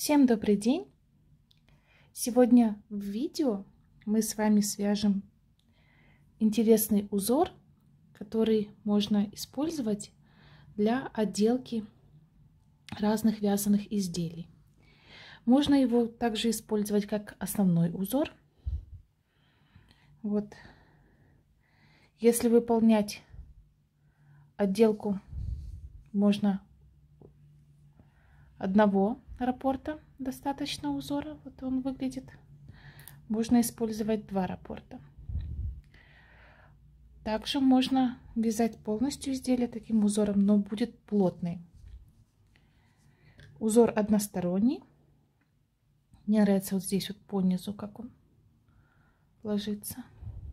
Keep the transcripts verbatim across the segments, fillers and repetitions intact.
Всем добрый день! Сегодня в видео мы с вами свяжем интересный узор, который можно использовать для отделки разных вязаных изделий. Можно его также использовать как основной узор. Вот. Если выполнять отделку можно одного раппорта, достаточно узора, вот он выглядит. Можно использовать два раппорта. Также можно вязать полностью изделие таким узором, но будет плотный. Узор односторонний. Мне нравится вот здесь вот по низу, как он ложится.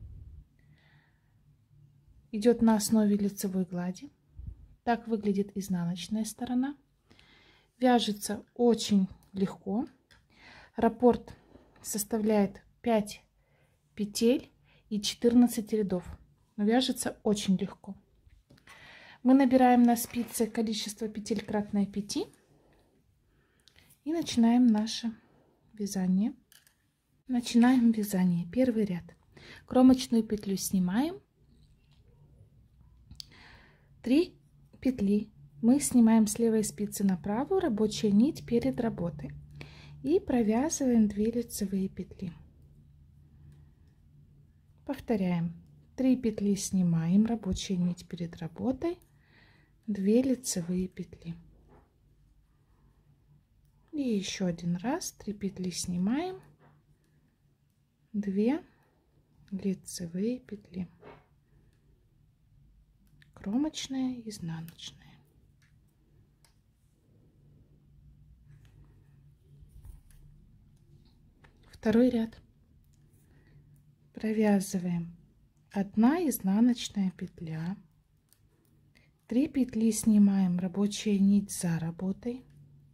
Идет на основе лицевой глади. Так выглядит изнаночная сторона. Вяжется очень легко. Раппорт составляет пять петель и четырнадцать рядов. Но вяжется очень легко. Мы набираем на спице количество петель кратное пяти. И начинаем наше вязание. Начинаем вязание. Первый ряд. Кромочную петлю снимаем. три петли мы снимаем с левой спицы на правую, рабочая нить перед работой, и провязываем две лицевые петли. Повторяем: три петли снимаем, рабочая нить перед работой, две лицевые петли. И еще один раз: три петли снимаем, две лицевые петли, кромочная, изнаночная. Второй ряд. Провязываем одна изнаночная петля, три петли снимаем, рабочая нить за работой,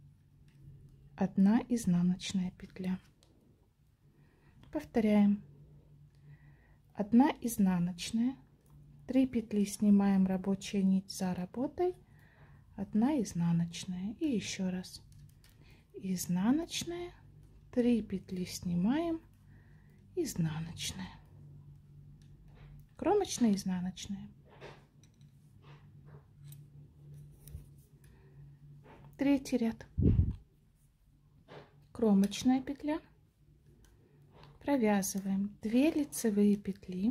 одна изнаночная петля. Повторяем: одна изнаночная, три петли снимаем, рабочая нить за работой, одна изнаночная. И еще раз: изнаночная, три петли снимаем, изнаночная, кромочная, изнаночная. Третий ряд. Кромочная петля. Провязываем две лицевые петли,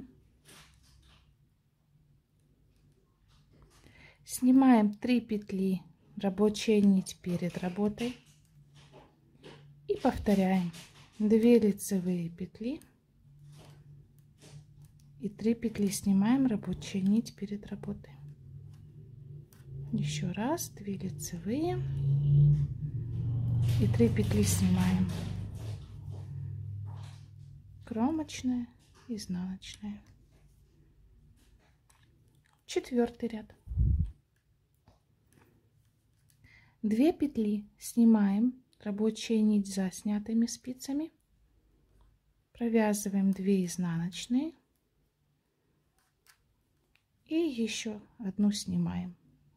снимаем три петли, рабочая нить перед работой, и повторяем: две лицевые петли и три петли снимаем, рабочая нить перед работой. Еще раз: две лицевые и три петли снимаем, кромочная, изнаночная. Четвертый ряд. две петли снимаем, рабочая нить за снятыми спицами, провязываем две изнаночные и еще одну снимаем,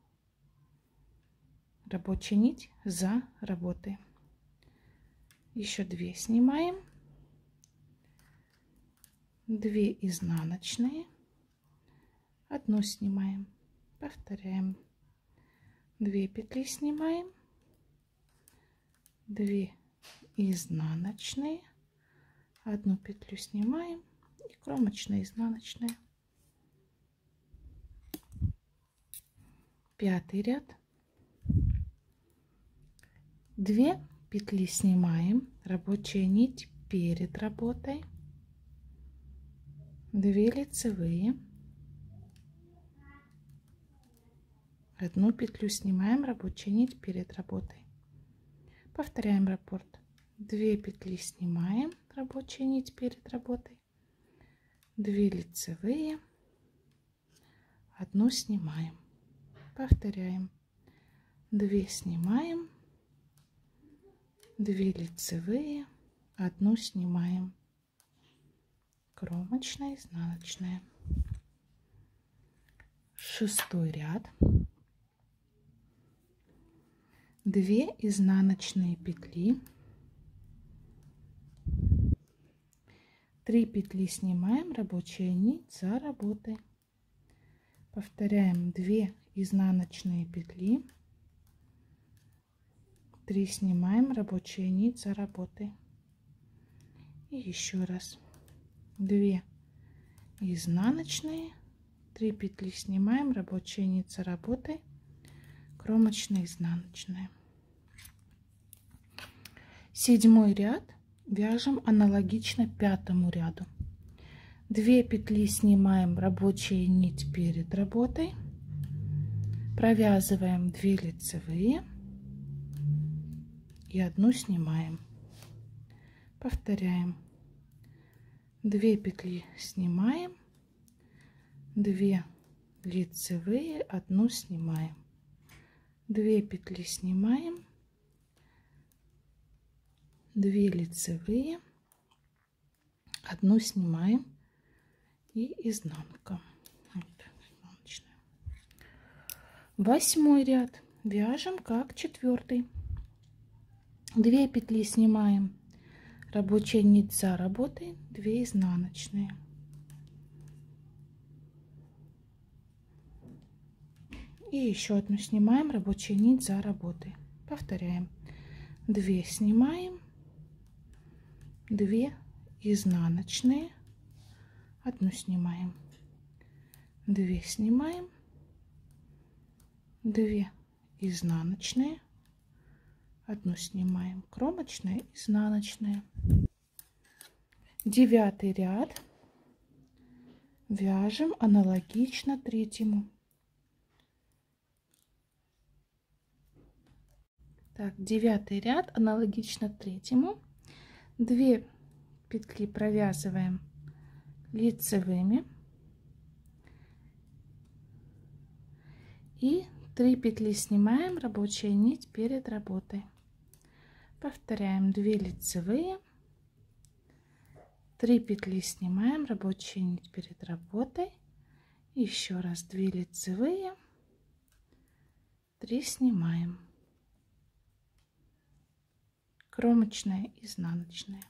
рабочая нить за работой, еще две снимаем, две изнаночные, одну снимаем, повторяем: две петли снимаем, две изнаночные, одну петлю снимаем и кромочная, изнаночная. Пятый ряд. две петли снимаем, рабочая нить перед работой, две лицевые, одну петлю снимаем, рабочая нить перед работой. Повторяем раппорт: две петли снимаем, рабочая нить перед работой, две лицевые, одну снимаем. Повторяем: две снимаем, две лицевые, одну снимаем, кромочная, изнаночная. Шестой ряд. две изнаночные петли, три петли снимаем, рабочая нить за работой. Повторяем две изнаночные петли, три снимаем, рабочая нить за работой. И еще раз две изнаночные, три петли снимаем, рабочая нить за работой, кромочная, изнаночная. Седьмой ряд вяжем аналогично пятому ряду. две петли снимаем, рабочая нить перед работой, провязываем две лицевые и одну снимаем. Повторяем: две петли снимаем, две лицевые, одну снимаем, две петли снимаем, две лицевые, одну снимаем и изнанка. Вот, изнаночная. Восьмой ряд вяжем как четвертый. две петли снимаем, рабочая нить за работой, две изнаночные. И еще одну снимаем, рабочая нить за работой. Повторяем: две снимаем, две изнаночные, одну снимаем, две снимаем, две изнаночные, одну снимаем, кромочная, изнаночная. Девятый ряд вяжем аналогично третьему. Так, девятый ряд аналогично третьему. две петли провязываем лицевыми и три петли снимаем, рабочая нить перед работой. Повторяем: две лицевые, три петли снимаем, рабочая нить перед работой, еще раз две лицевые, три снимаем, кромочная, изнаночная.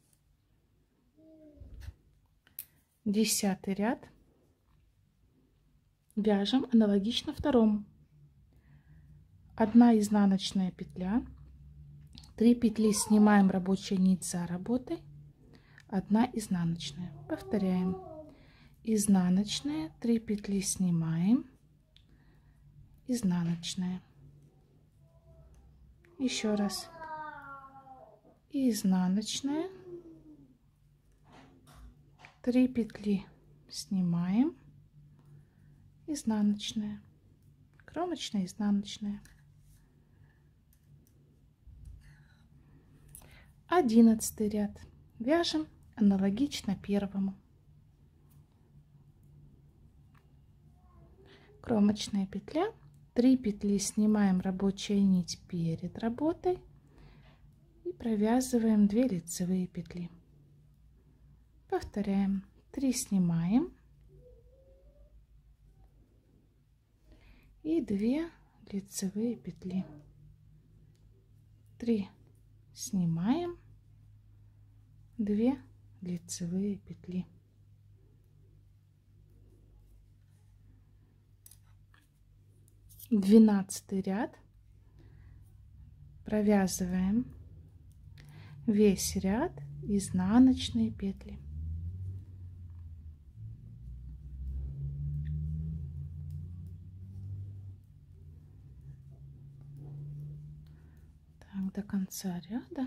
Десятый ряд вяжем аналогично второму. Одна изнаночная петля, три петли снимаем, рабочая нить за работой, одна изнаночная. Повторяем: изнаночная, три петли снимаем, изнаночная, еще раз изнаночная, три петли снимаем, изнаночная, кромочная, изнаночная. Одиннадцатый ряд вяжем аналогично первому. Кромочная петля, три петли снимаем, рабочая нить перед работой и провязываем две лицевые петли. Повторяем: три снимаем и две лицевые петли, три снимаем, две лицевые петли. Двенадцатый ряд провязываем весь ряд изнаночные петли. Так, до конца ряда.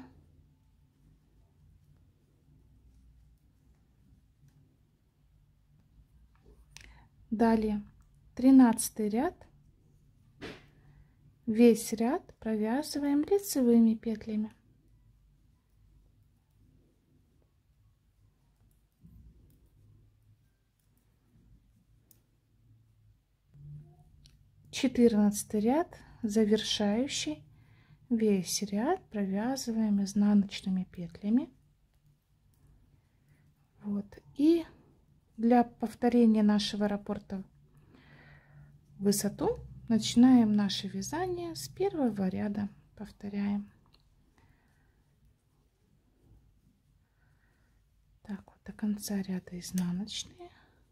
Далее тринадцатый ряд, весь ряд провязываем лицевыми петлями. четырнадцатый ряд, завершающий, весь ряд провязываем изнаночными петлями. Вот. И для повторения нашего раппорта в высоту начинаем наше вязание с первого ряда. Повторяем. Так вот. до конца ряда изнаночные.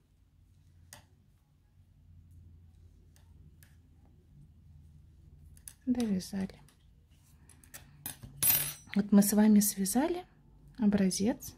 Довязали. Вот мы с вами связали образец.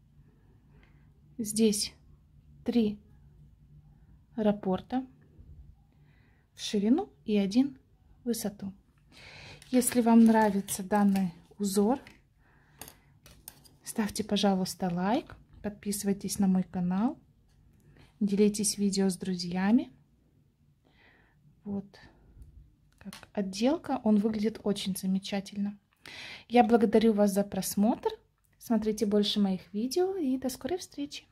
Здесь три раппорта в ширину и один в высоту. Если вам нравится данный узор, ставьте, пожалуйста, лайк, подписывайтесь на мой канал, делитесь видео с друзьями. Вот как отделка, он выглядит очень замечательно. Я благодарю вас за просмотр. Смотрите больше моих видео и до скорой встречи.